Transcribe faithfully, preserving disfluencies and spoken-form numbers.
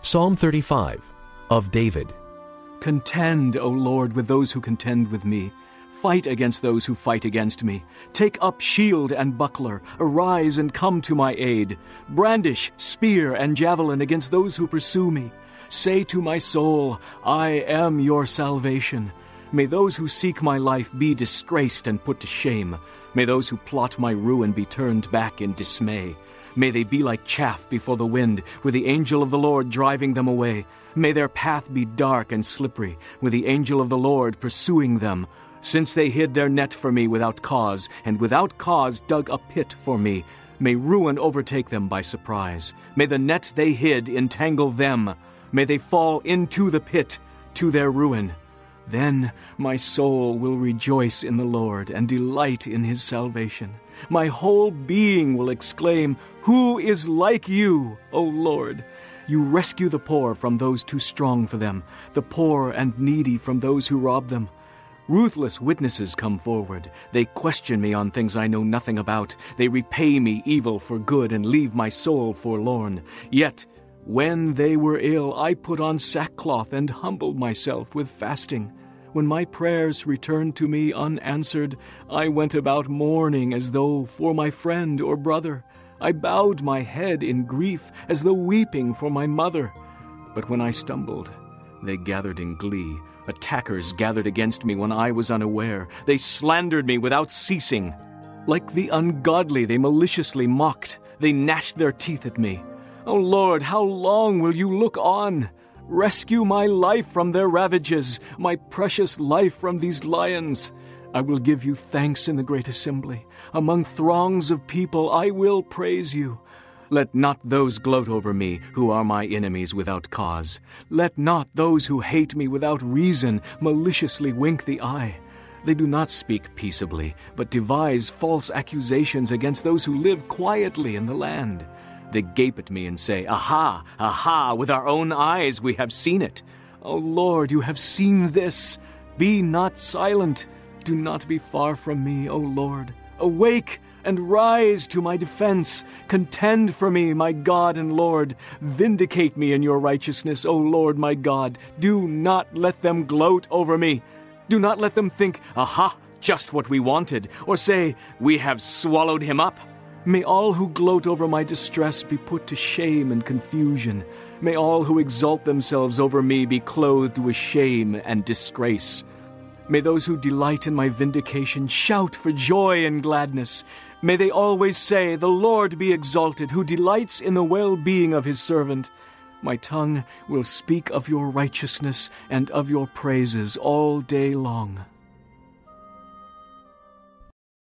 Psalm thirty-five, of David. Contend, O Lord, with those who contend with me. Fight against those who fight against me. Take up shield and buckler. Arise and come to my aid. Brandish spear and javelin against those who pursue me. Say to my soul, I am your salvation. May those who seek my life be disgraced and put to shame. May those who plot my ruin be turned back in dismay. May they be like chaff before the wind, with the angel of the Lord driving them away. May their path be dark and slippery, with the angel of the Lord pursuing them. Since they hid their net for me without cause, and without cause dug a pit for me, may ruin overtake them by surprise. May the net they hid entangle them. May they fall into the pit, to their ruin. Then my soul will rejoice in the Lord and delight in his salvation. My whole being will exclaim, Who is like you, O Lord? You rescue the poor from those too strong for them, the poor and needy from those who rob them. Ruthless witnesses come forward. They question me on things I know nothing about. They repay me evil for good and leave my soul forlorn. Yet, when they were ill, I put on sackcloth and humbled myself with fasting. When my prayers returned to me unanswered, I went about mourning as though for my friend or brother. I bowed my head in grief as though weeping for my mother. But when I stumbled, they gathered in glee. Attackers gathered against me when I was unaware. They slandered me without ceasing. Like the ungodly, they maliciously mocked. They gnashed their teeth at me. O Lord, how long will you look on? Rescue my life from their ravages, my precious life from these lions. I will give you thanks in the great assembly. Among throngs of people I will praise you. Let not those gloat over me who are my enemies without cause. Let not those who hate me without reason maliciously wink the eye. They do not speak peaceably, but devise false accusations against those who live quietly in the land. They gape at me and say, Aha, aha, with our own eyes we have seen it. O Lord, you have seen this. Be not silent. Do not be far from me, O Lord. Awake and rise to my defense. Contend for me, my God and Lord. Vindicate me in your righteousness, O Lord my God. Do not let them gloat over me. Do not let them think, Aha, just what we wanted, or say, We have swallowed him up. May all who gloat over my distress be put to shame and confusion. May all who exalt themselves over me be clothed with shame and disgrace. May those who delight in my vindication shout for joy and gladness. May they always say, The Lord be exalted, who delights in the well-being of his servant. My tongue will speak of your righteousness and of your praises all day long.